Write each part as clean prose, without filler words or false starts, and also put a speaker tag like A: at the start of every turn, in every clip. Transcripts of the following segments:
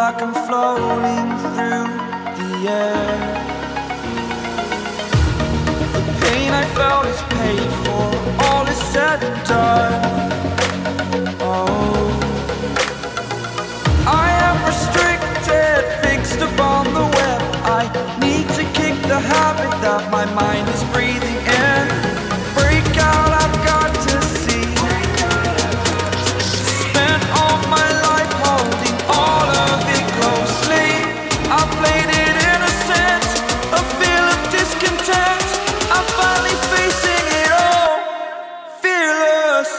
A: like I'm floating through the air. The pain I felt is paid for, all is said and done. Oh, I am restricted, fixed upon the web. I need to kick the habit that my mind is breathing in. Break out, I've got to see. Spent all my life holding all of it closely. I played it innocent, a feel of discontent. I'm finally facing it all, fearless.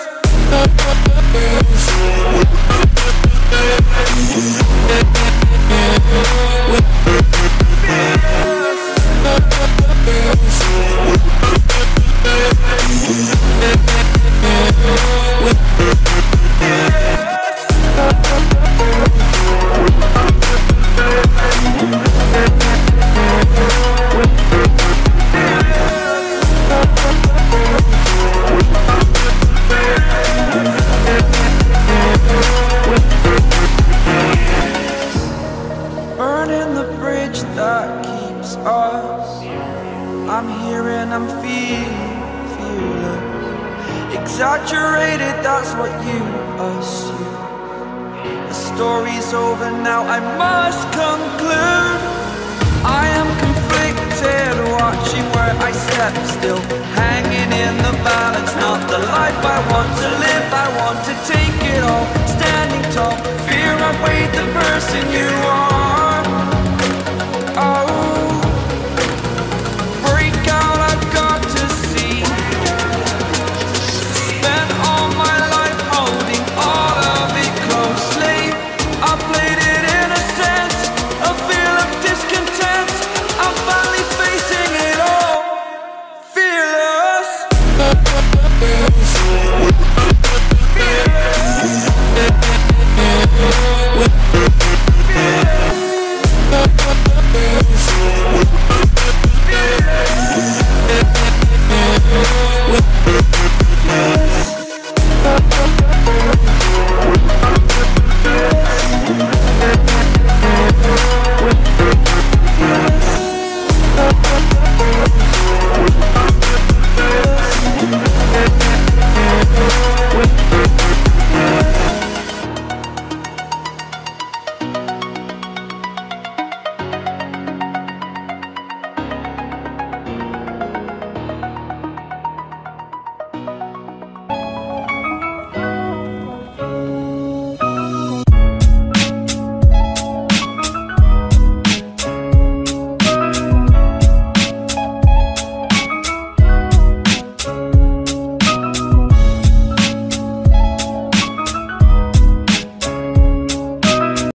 A: Burning the bridge that keeps us. I'm here and I'm feeling fearless. Exaggerated, that's what you assume. The story's over now, I must conclude. I am conflicted, watching where I step still, hanging in the balance. Not the life I want to live, I want to take it all. Standing tall, fear I weighed the person you